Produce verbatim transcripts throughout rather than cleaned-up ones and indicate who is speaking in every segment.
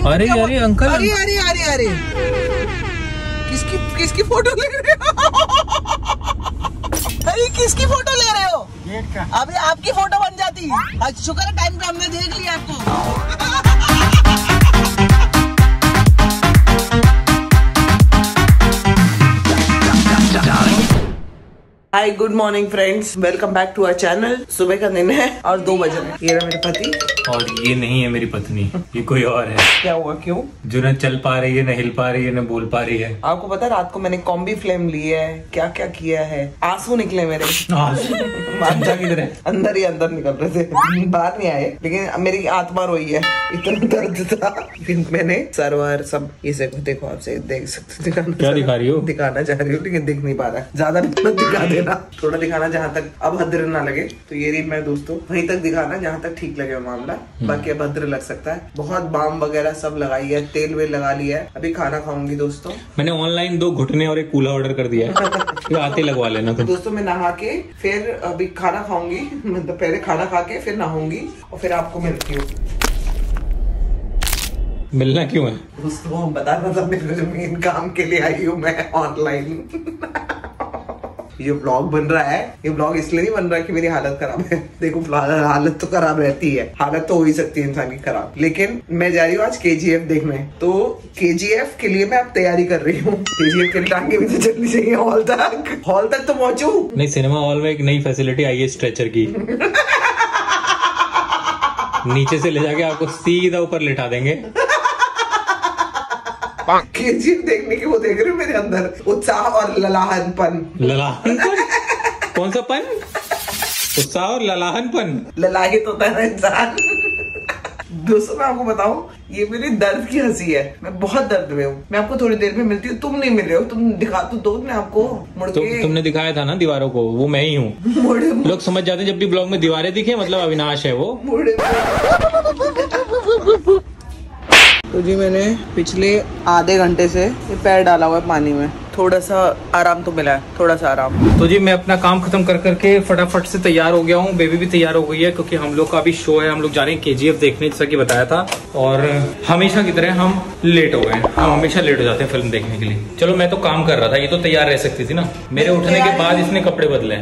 Speaker 1: अरे अरे अंकल,
Speaker 2: अरे अरे अरे अरे किसकी किसकी फोटो ले रहे हो? अरे किसकी फोटो ले रहे हो? गेट का। अभी आपकी फोटो बन जाती। आज शुक्र है टाइम पे हमने देख लिया आपको। Hi good morning friends, welcome back to our channel. सुबह का दिन है और दो बजे ये रहा मेरे पति।
Speaker 1: और ये नहीं है मेरी पत्नी, ये कोई और है।
Speaker 2: क्या हुआ, क्यों? जो
Speaker 1: न चल पा रही है, न हिल पा रही है, न बोल पा रही है।
Speaker 2: आपको पता है रात को मैंने कॉम्बी फ्लेम ली है, क्या क्या किया है, आंसू निकले मेरे।
Speaker 1: किधर है?
Speaker 2: अंदर ही अंदर निकल रहे थे, बाहर नहीं आए, लेकिन मेरी आत्मा रोई है, इतना दर्द था। फिर मैंने सरवर सब इसे देखो, आपसे देख सकते।
Speaker 1: क्या दिखा रही हो?
Speaker 2: दिखाना चाह रही हूँ लेकिन दिख नहीं पा रहा है, ज्यादा दिखा देना, थोड़ा दिखाना जहाँ तक अभद्र ना लगे। तो ये रही मैं दोस्तों, वहीं तक दिखाना जहाँ तक ठीक लगे मामला, बाकी अभद्र लग सकता है। बहुत बाम वगैरह सब लगाई है, तेल वेल लगा लिया है। अभी खाना खाऊंगी दोस्तों।
Speaker 1: मैंने ऑनलाइन दो घुटने और एक कूला ऑर्डर कर दिया है, तो आते लगवा लेना तुम।
Speaker 2: दोस्तों मैं नहा के फिर अभी खाना खाऊंगी, मतलब पहले खाना खा के फिर नहाऊंगी और फिर आपको मिलती हूँ।
Speaker 1: मिलना क्यों है
Speaker 2: दोस्तों? बता रहा था मेरे मेन काम के लिए आई हूँ मैं ऑनलाइन। ये व्लॉग बन रहा है, ये व्लॉग इसलिए नहीं बन रहा कि मेरी हालत खराब है। देखो हालत तो खराब रहती है, हालत तो हो ही सकती है इंसान की खराब, लेकिन मैं जा रही हूँ आज केजीएफ देखने। तो केजीएफ के लिए मैं अब तैयारी कर रही हूँ। केजीएफ के लिए टांगे भी तो चलनी चाहिए हॉल तक, हॉल तक तो पहुंचू। नहीं,
Speaker 1: सिनेमा हॉल में एक नई फैसिलिटी आई है स्ट्रेचर की। नीचे से ले जाके आपको सीधा ऊपर लिटा देंगे।
Speaker 2: केजीएफ देखने की वो देख रहे हो मेरे अंदर उत्साह और ललाहनपन।
Speaker 1: ललाहनपन? कौन सा पन? उत्साह और ललाहनपन।
Speaker 2: ललाहित होता है इंसान। दोस्तों मैं आपको बताऊं, ये मेरी दर्द की हंसी है, मैं बहुत दर्द में हूँ। मैं आपको थोड़ी देर में मिलती हूँ, तुम नहीं मिल रहे हो, तुम दिखा तो दो मैं आपको मुड़ के।
Speaker 1: तो, तुमने दिखाया था ना दीवारों को, वो मैं ही हूँ। लोग समझ जाते जब भी ब्लॉग में दीवारें दिखे मतलब अविनाश है वो। मुड़े
Speaker 2: तो जी मैंने पिछले आधे घंटे से ये पैर डाला हुआ है पानी में, थोड़ा सा आराम तो मिला है, थोड़ा सा आराम।
Speaker 1: तो जी मैं अपना काम खत्म कर करके फटाफट से तैयार हो गया हूँ। बेबी भी तैयार हो गई है क्योंकि हम लोग का अभी शो है, हम लोग जा रहे हैं केजीएफ देखने, जैसा कि बताया था। और हमेशा की तरह हम लेट हो गए, हम हमेशा लेट हो जाते हैं फिल्म देखने के लिए। चलो मैं तो काम कर रहा था, ये तो तैयार रह सकती थी ना। मेरे उठने के बाद इसने कपड़े बदले।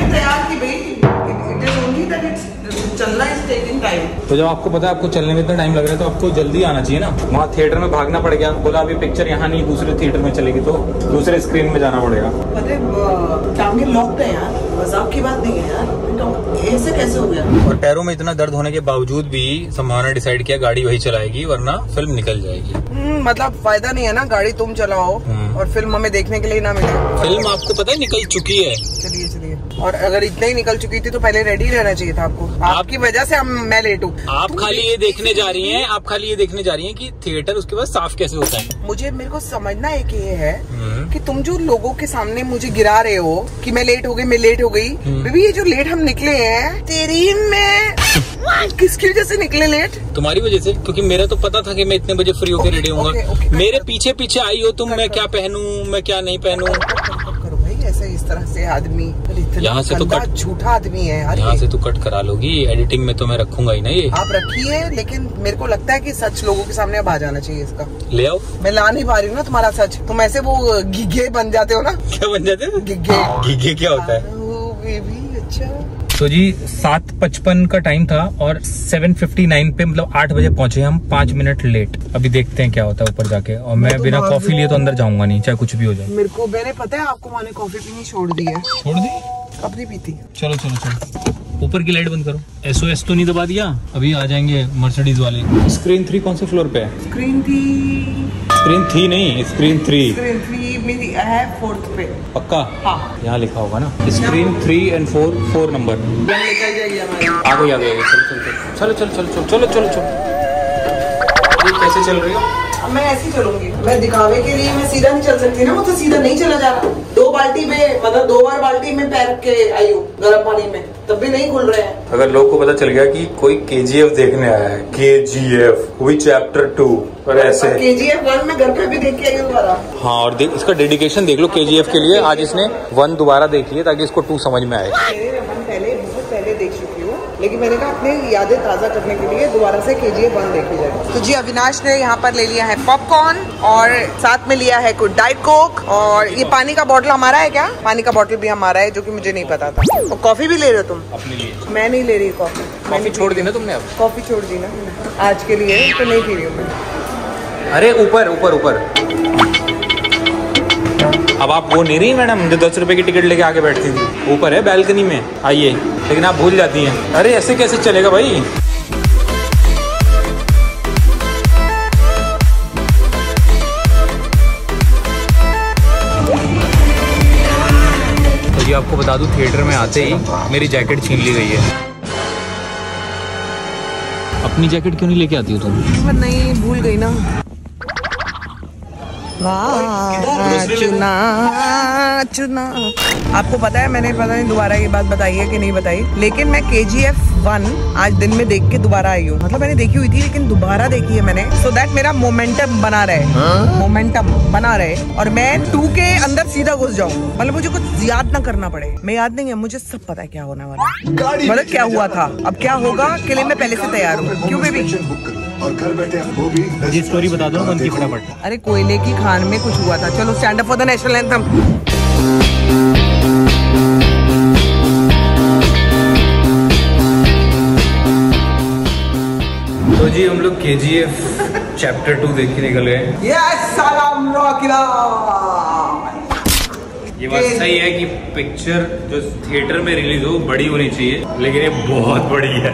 Speaker 2: चलना इज टेकिंग टाइम।
Speaker 1: तो जब आपको पता है आपको चलने में इतना टाइम लग रहा है तो आपको जल्दी आना चाहिए ना। वहाँ थिएटर में भागना पड़ गया, बोला अभी पिक्चर यहाँ नहीं दूसरे थिएटर में चलेगी तो दूसरे स्क्रीन में जाना पड़ेगा।
Speaker 2: अरे टांगे लॉक्ड है यार, मजाक की बात नहीं है यार, ऐसे कैसे हो गया?
Speaker 1: और पैरों में इतना दर्द होने के बावजूद भी संभावना डिसाइड किया गाड़ी वही चलाएगी वरना फिल्म निकल जाएगी।
Speaker 2: मतलब फायदा नहीं है ना, गाड़ी तुम चलाओ और फिल्म हमें देखने के लिए ना मिले।
Speaker 1: फिल्म आपको पता है निकल चुकी है।
Speaker 2: चलिए चलिए, और अगर इतना ही निकल चुकी थी तो पहले रेडी रहना चाहिए था आपको। आपकी वजह से हम मैं लेट हूँ।
Speaker 1: आप खाली ये देखने जा रही हैं, आप खाली ये देखने जा रही हैं कि थिएटर उसके बाद साफ कैसे होता है।
Speaker 2: मुझे मेरे को समझना एक ये है कि तुम जो लोगों के सामने मुझे गिरा रहे हो कि मैं लेट हो गई, मैं लेट हो गई। बेबी ये जो लेट हम निकले हैं तेरी में किसकी वजह से निकले लेट?
Speaker 1: तुम्हारी वजह से, क्योंकि मेरा तो पता था कि मैं इतने बजे फ्री होकर रेडी होऊंगा। मेरे पीछे पीछे आई हो तुम, मैं क्या पहनूं मैं क्या नहीं पहनूं।
Speaker 2: करो भाई ऐसे, इस तरह से आदमी
Speaker 1: यहाँ से तो कट,
Speaker 2: झूठा आदमी है यार।
Speaker 1: यहाँ से तो कट करा लोगी, एडिटिंग में तो मैं रखूंगा ही ना ये।
Speaker 2: आप रखिए, लेकिन मेरे को लगता है कि सच लोगों के सामने अब आ जाना चाहिए इसका।
Speaker 1: ले आओ।
Speaker 2: मैं ला नहीं पा रही हूँ ना तुम्हारा सच, तुम ऐसे वो गिगे बन जाते हो ना।
Speaker 1: क्या बन जाते हो?
Speaker 2: गिगे।
Speaker 1: गिगे क्या होता है?
Speaker 2: बेबी अच्छा।
Speaker 1: तो जी सात पचपन का टाइम था और सात फिफ्टी नाइन पे मतलब आठ बजे पहुंचे हम, पाँच मिनट लेट। अभी देखते हैं क्या होता है ऊपर जाके। और मैं, मैं बिना कॉफी लिए तो अंदर जाऊंगा नहीं, चाहे कुछ भी हो जाए।
Speaker 2: मेरे को मैंने पता है आपको, मैंने कॉफी पीनी छोड़ दी है।
Speaker 1: छोड़ दी?
Speaker 2: अब नहीं पीती।
Speaker 1: चलो चलो चलो, ऊपर की लाइट बंद करो। एसओएस तो नहीं दबा दिया? अभी आ जाएंगे मर्सिडीज वाले। स्क्रीन थ्री कौन से फ्लोर पे है?
Speaker 2: स्क्रीन थ्री
Speaker 1: स्क्रीन थ्री नहीं, स्क्रीन थ्री।
Speaker 2: स्क्रीन थ्री मेरी है फोर्थ पे।
Speaker 1: पक्का?
Speaker 2: हाँ।
Speaker 1: यहाँ लिखा होगा ना screen three and four, four number.
Speaker 2: निकल जाएगी हमारी।
Speaker 1: आ गई आ गई। चलो चलो चलो चलो चलो चलो चलो। कैसे चल रही हो?
Speaker 2: मैं ऐसे ही चलूंगी, मैं दिखावे के लिए मैं सीधा नहीं चल सकती ना, वो तो सीधा नहीं चला जा रहा। दो बाल्टी में मतलब दो बार बाल्टी में पैर के आई हूँ गर्म पानी में, तब भी नहीं खुल रहे हैं।
Speaker 1: अगर लोग को पता चल गया कि कोई केजीएफ देखने आया है, केजीएफ वही चैप्टर टू, और ऐसे
Speaker 2: केजीएफ वन में घर पे भी देख के आई दोबारा।
Speaker 1: हाँ, और इसका डेडिकेशन देख लो केजीएफ के लिए। आज इसने वन दोबारा देखी है ताकि इसको टू समझ में आए।
Speaker 2: पहले बहुत पहले देख चुकी हूँ, लेकिन मैंने कहा अपने यादें ताज़ा करने के लिए दोबारा से केजीएफ वन देखी जाए। तो जी अविनाश ने यहाँ पर ले लिया है पॉपकॉर्न और साथ में लिया है कुछ डाइट कोक और ये पानी का बॉटल हमारा है क्या? पानी का बॉटल भी हमारा है जो कि मुझे नहीं पता था। और कॉफी भी ले रहे हो तुम?
Speaker 1: अपने लिए।
Speaker 2: मैं नहीं ले रही कॉफी।
Speaker 1: कॉफी छोड़ दी ना तुमने? अब
Speaker 2: कॉफी छोड़ दी ना आज के लिए, तो नहीं पी रही हूँ मैं।
Speaker 1: अरे ऊपर ऊपर ऊपर। अब आप वो नहीं रही मैडम जो दस रुपए की टिकट लेके आके बैठती थी? ऊपर है बैल्कनी में, आइए। लेकिन आप भूल जाती हैं। अरे ऐसे कैसे चलेगा भाई? तो ये आपको बता दूं, थिएटर में आते ही मेरी जैकेट छीन ली गई है। अपनी जैकेट क्यों नहीं लेके आती हो तुम?
Speaker 2: नहीं, भूल गई ना। चुना चुना आपको पता है, मैंने पता नहीं दोबारा ये बात बताई है कि नहीं बताई, लेकिन मैं के जी एफ वन आज दिन में देख के दोबारा आई हूँ। मतलब मैंने देखी हुई थी लेकिन दोबारा देखी है मैंने, सो दैट मेरा मोमेंटम बना रहे, मोमेंटम बना रहे और मैं टू के अंदर सीधा घुस जाऊँ। मतलब मुझे कुछ याद ना करना पड़े। मैं याद नहीं है, मुझे सब पता है क्या होने वाला है, मतलब क्या हुआ था, अब क्या होगा के लिए मैं पहले से तैयार हूँ। क्यों बेबी?
Speaker 3: और घर बैठे वो भी
Speaker 1: मुझे स्टोरी बता दो उनकी फटाफट।
Speaker 2: अरे कोयले की खान में कुछ हुआ था। चलो stand up for the national anthem.
Speaker 1: तो जी हम लोग के जी एफ चैप्टर टू देख के निकल गए।
Speaker 2: यस सलाम रॉकिला।
Speaker 1: ये बात सही है कि पिक्चर जो थिएटर में रिलीज हो बड़ी होनी चाहिए, लेकिन ये बहुत बड़ी है।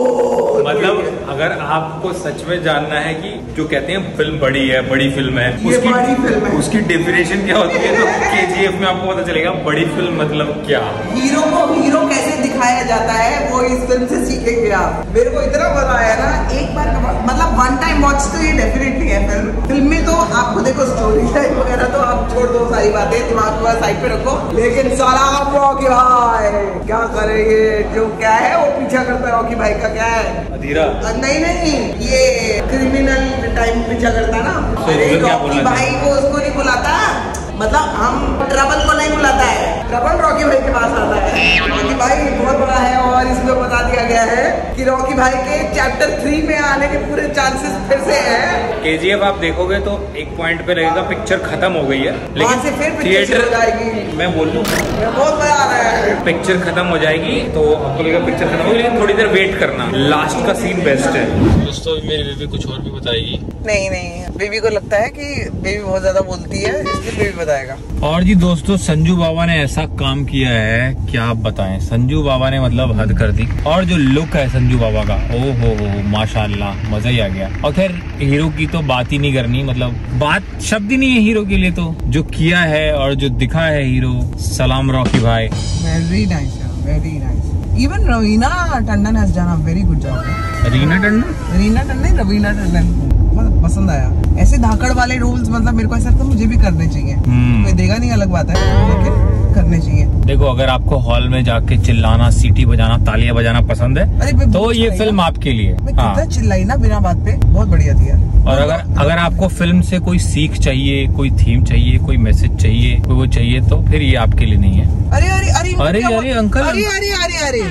Speaker 1: मतलब अगर आपको सच में जानना है कि जो कहते हैं फिल्म बड़ी है, बड़ी फिल्म है, उसकी
Speaker 2: बड़ी फिल्म है।
Speaker 1: उसकी डेफिनेशन क्या होती है, तो के जी एफ में आपको पता चलेगा बड़ी फिल्म मतलब क्या।
Speaker 2: हीरो को हीरो कैसे दिखाया जाता है वो इस फिल्म से सीखेंगे आप। मेरे को इतना मजा आया ना, एक बार मतलब वन टाइम वॉच तो ये डेफिनेटली है फिल्म। फिल्म में तो आपको देखो स्टोरी टाइप वगैरह तो आप छोड़ दो, सारी बातें दिमाग में साइड पे रखो, लेकिन सलाम रॉकी भाई क्या करेंगे, जो क्या है वो पीछा करता है। रॉकी भाई का क्या है?
Speaker 1: अधीरा?
Speaker 2: नहीं नहीं, ये क्रिमिनल टाइम पीछा करता ना। अरे रॉकी भाई को उसको नहीं बुलाता, मतलब हम ट्रबल को नहीं बुलाता है, ट्रबल रॉकी भाई के पास आता है। रॉकी भाई बहुत बड़ा है और इसमें बता दिया गया है कि रॉकी भाई के चैप्टर थ्री में आने के पूरे चांसेस फिर से हैं।
Speaker 1: के जी एफ आप देखोगे तो एक पॉइंट पे लगेगा पिक्चर खत्म हो गई है, लेकिन
Speaker 2: से फिर थिएटर हो जाएगी।
Speaker 1: मैं बोल दूं
Speaker 2: बहुत मजा आ रहा है।
Speaker 1: पिक्चर खत्म हो जाएगी तो आपको लगेगा पिक्चर खत्म हो गई, लेकिन थोड़ी देर वेट करना, लास्ट का सीन बेस्ट है। दोस्तों मेरी बेबी कुछ और भी बताएगी।
Speaker 2: नहीं नहीं, बेबी को लगता है कि बेबी बहुत ज्यादा बोलती है, इसलिए बेबी बताएगा।
Speaker 1: और जी दोस्तों संजू बाबा ने ऐसा काम किया है क्या आप बताएं। संजू बाबा ने मतलब हद कर दी, और जो लुक है संजू बाबा का, ओ हो हो माशाल्लाह, मजा ही आ गया। और खैर हीरो की तो बात ही नहीं करनी, मतलब बात शब्द ही नहीं है हीरो के लिए, तो जो किया है और जो दिखा है हीरो, सलाम रॉकी भाई।
Speaker 2: Very nice, very nice. Even Raveena Tandon has done a very good job.
Speaker 1: Reena Tandon?
Speaker 2: Reena Tandon, Raveena Tandon बहुत पसंद आया। ऐसे धाकड़ वाले रोल्स मतलब मेरे को ऐसा लगता है मुझे भी करने चाहिए। कोई देगा नहीं अलग बात है, लेकिन करने चाहिए।
Speaker 1: देखो अगर आपको हॉल में जाके चिल्लाना, सीटी बजाना, तालियां बजाना पसंद है तो ये फिल्म आपके लिए।
Speaker 2: हाँ। चिल्लाई ना बिना बात पे, बहुत बढ़िया थी यार।
Speaker 1: और अगर अगर आपको फिल्म से कोई सीख चाहिए, कोई थीम चाहिए, कोई मैसेज चाहिए, कोई वो चाहिए, तो फिर ये आपके लिए नहीं है।
Speaker 2: अरे अरे अरे
Speaker 1: अरे अरे अंकल,
Speaker 2: अरे अरे अरे अरे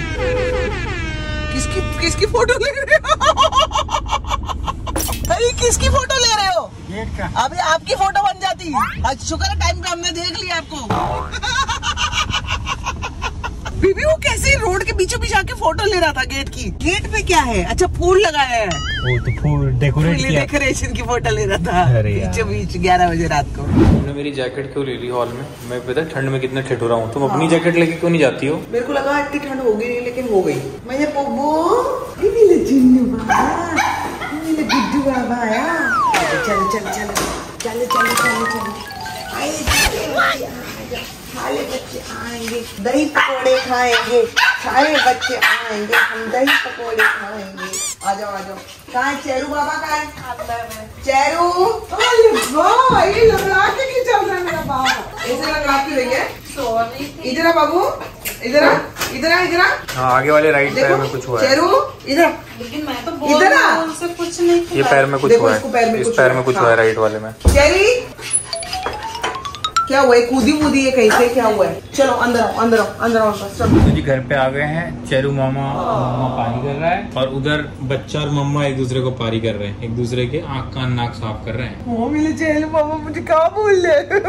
Speaker 2: किसकी किसकी फोटो ले रहे हो? अरे किसकी फोटो ले रहे हो? गेट का। अभी आपकी फोटो बन जाती। आज शुक्र है टाइम पे हमने देख लिया आपको। बीबी वो कैसे रोड के बीचों बीच आके फोटो ले रहा था गेट की। गेट पे क्या है? अच्छा फूल लगाया है,
Speaker 1: वो तो फूल डेकोरेट किया,
Speaker 2: डेकोरेशन की फोटो ले रहा था बीचों बीच ग्यारह बजे रात को।
Speaker 1: तुमने मेरी जैकेट क्यों ले ली हॉल में? मैं पता ठंड में कितना ठिठुरा हूँ, तुम अपनी जैकेट लेके क्यों नहीं जाती हो?
Speaker 2: मेरे को लगा इतनी ठंड होगी नहीं, लेकिन हो गई। मैं ये चिन्नू बाबा, मेरे गुड्डू बाबा आया। चल चल चल चल चल चल चल सारे बच्चे आएंगे, दही पकौड़े खाएंगे, सारे बच्चे आएंगे, हम दही पकौड़े खाएंगे। आ जाओ आ जाओ। कहाँ है चेरू बाबा? कहाँ है चेरू? अरे वाह, ये लंगड़ा के क्यों चल रहा है मेरा बाबा? ऐसे लंगड़ा क्यों रही है? इधर आ बाबू, इधर आ, इधर आ, इधर आ।
Speaker 1: हाँ, आगे वाले राइट पैर में कुछ हुआ है।
Speaker 2: चेरू इधर,
Speaker 4: लेकिन मैं तो बोल
Speaker 2: इधर
Speaker 4: रही
Speaker 2: आ।
Speaker 4: हूं, उनसे कुछ नहीं
Speaker 1: ये पैर में कुछ हुआ है,
Speaker 2: पैर में
Speaker 1: इस
Speaker 2: कुछ
Speaker 1: पैर में कुछ हुआ है राइट वाले में।
Speaker 2: चेरी क्या हुआ है? कूदी वूदी है कहीं से? क्या हुआ है? चलो अंदर आओ, अंदर आओ, अंदर आओ बस, चलो।
Speaker 1: तो जी घर पे आ गए हैं। चेरू मामा मामा पारी कर रहा है और उधर बच्चा और मम्मा एक दूसरे को पारी कर रहे हैं, एक दूसरे के आँख कान नाक साफ कर रहे हैं।
Speaker 2: वो मिले चेरू मामा मुझे क्या बोल रहे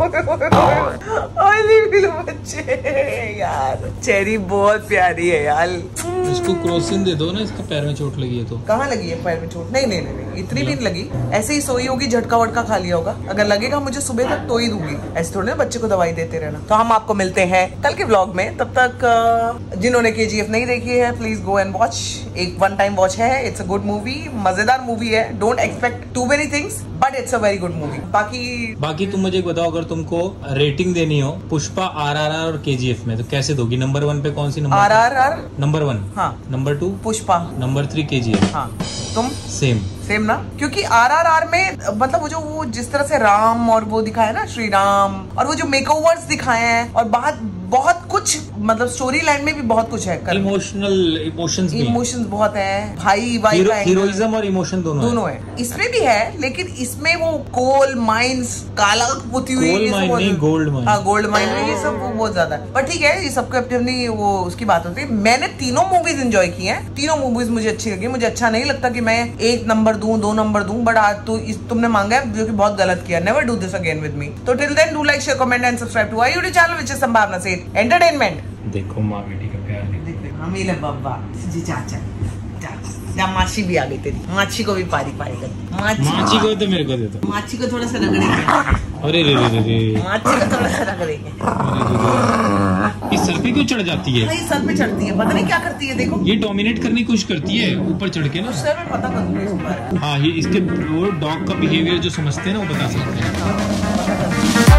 Speaker 2: बच्चे यार। चेरी बहुत प्यारी है यार।
Speaker 1: इसको क्रोसिन दे दो ना, इसके पैर में चोट लगी है तो।
Speaker 2: कहाँ लगी है पैर में चोट? नहीं नहीं नहीं, नहीं इतनी भी नहीं लगी, ऐसे ही सोई होगी, झटका वटका खा लिया होगा। अगर लगेगा मुझे सुबह तक तो ही दूंगी, ऐसे थोड़े ना बच्चे को दवाई देते रहना। तो हम आपको मिलते हैं कल के व्लॉग में। तब तक जिन्होंने केजीएफ नहीं देखी है प्लीज गो एंड वॉच। एक वन टाइम वॉच है, इट्स अ गुड मूवी, मजेदार मूवी है। Don't expect too many things but it's a very good movie. बाकी
Speaker 1: बाकी तुम मुझे बताओ, अगर तुमको रेटिंग देनी हो पुष्पा, आरआरआर और केजीएफ में, तो कैसे दोगी? नंबर वन पे कौन सी? Number
Speaker 2: RRR
Speaker 1: number one.
Speaker 2: हाँ।
Speaker 1: Number two
Speaker 2: Pushpa.
Speaker 1: Number three KGF.
Speaker 2: हाँ। तुम?
Speaker 1: सेम
Speaker 2: सेम ना, क्योंकि आरआरआर में मतलब वो जो वो जिस तरह से राम और वो दिखाया ना, श्री राम, और वो जो मेकओवर्स दिखाए हैं, और बहुत बहुत कुछ मतलब स्टोरी लाइन में भी बहुत कुछ है।
Speaker 1: इमोशनल इमोशंस भी
Speaker 2: इमोशंस बहुत है भाई भाई।
Speaker 1: हीरो, हीरोइज्म और इमोशन दोनों
Speaker 2: दोनों है। है इसमें भी है, लेकिन इसमें वो कोल माइंस, काला पुती हुई,
Speaker 1: कोल माइन नहीं गोल्ड माइन।
Speaker 2: हाँ गोल्ड माइन में ये सब बहुत ज्यादा है। पर ठीक है, ये सबके अपनी अपनी वो उसकी बात होती है। मैंने तीनों मूवीज एंजॉय की हैं, तीनों मूवीज मुझे अच्छी लगी। मुझे अच्छा नहीं लगता कि मैं एक नंबर दूं, दो नंबर दूं, बट आज तो इस तुमने मांगा है जो कि बहुत गलत किया। Never do this again with me. तो till then do like share comment and subscribe to our YouTube channel which is संभावना से एंटरटेनमेंट।
Speaker 1: देखो माँ बेटी का प्यार।
Speaker 2: देख देख हमीले बाबा जी, चाचा जा, माची भी आ गई तेरी। माची को भी पारी पारी कर। माची,
Speaker 1: माची को तो मेरे को दे दो।
Speaker 2: माची को थोड़ा सा रगड़ेंगे।
Speaker 1: अरे रे रे रे,
Speaker 2: माची को थोड़ा सा रगड़ेंगे।
Speaker 1: इस सर पे क्यों चढ़ जाती है?
Speaker 2: ये सर पे चढ़ती है, पता नहीं क्या करती है। देखो
Speaker 1: ये डोमिनेट करने की कोशिश करती है ऊपर चढ़ के ना।
Speaker 2: सर में पता कर।
Speaker 1: हाँ, ये इसके वो डॉग का बिहेवियर जो समझते हैं ना वो बता सकते हैं।